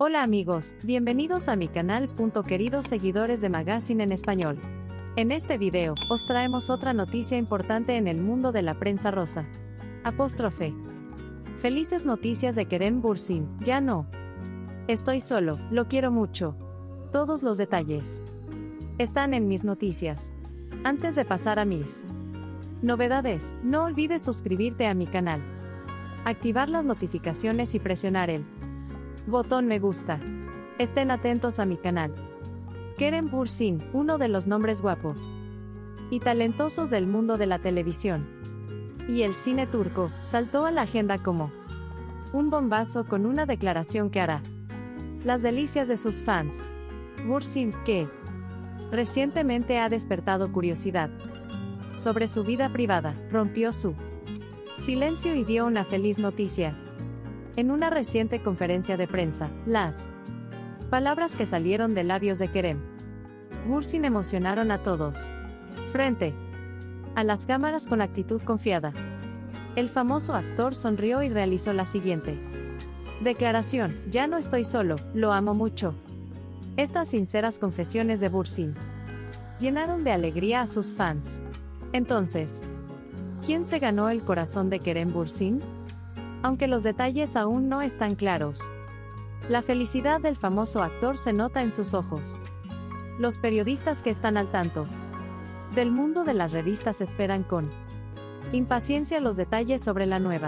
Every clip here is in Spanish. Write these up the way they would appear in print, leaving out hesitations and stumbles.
Hola amigos, bienvenidos a mi canal. Queridos seguidores de Magazine en Español. En este video, os traemos otra noticia importante en el mundo de la prensa rosa. Apóstrofe. Felices noticias de Kerem Bürsin, ya no. Estoy solo, lo quiero mucho. Todos los detalles están en mis noticias. Antes de pasar a mis novedades, no olvides suscribirte a mi canal, activar las notificaciones y presionar el botón me gusta. Estén atentos a mi canal. Kerem Bürsin, uno de los nombres guapos y talentosos del mundo de la televisión y el cine turco, saltó a la agenda como un bombazo con una declaración que hará las delicias de sus fans. Bürsin, que recientemente ha despertado curiosidad sobre su vida privada, rompió su silencio y dio una feliz noticia. En una reciente conferencia de prensa, las palabras que salieron de labios de Kerem Bürsin emocionaron a todos. Frente a las cámaras con actitud confiada, el famoso actor sonrió y realizó la siguiente declaración: ya no estoy solo, lo amo mucho. Estas sinceras confesiones de Bürsin llenaron de alegría a sus fans. Entonces, ¿quién se ganó el corazón de Kerem Bürsin? Aunque los detalles aún no están claros, la felicidad del famoso actor se nota en sus ojos. Los periodistas que están al tanto del mundo de las revistas esperan con impaciencia los detalles sobre la nueva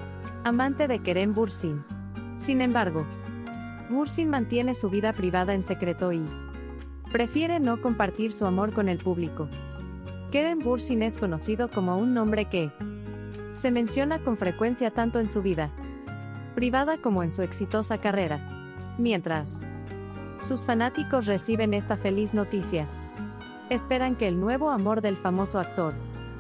amante de Kerem Bürsin. Sin embargo, Bürsin mantiene su vida privada en secreto y prefiere no compartir su amor con el público. Kerem Bürsin es conocido como un nombre que se menciona con frecuencia tanto en su vida privada como en su exitosa carrera. Mientras sus fanáticos reciben esta feliz noticia, esperan que el nuevo amor del famoso actor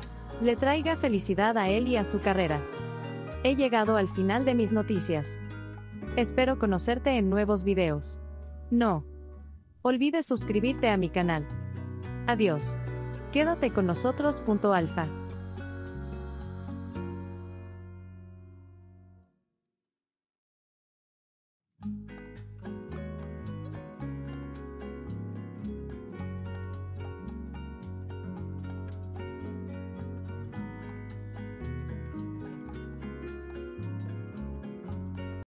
le traiga felicidad a él y a su carrera. He llegado al final de mis noticias. Espero conocerte en nuevos videos. No olvides suscribirte a mi canal. Adiós. Quédate con nosotros. Alfa.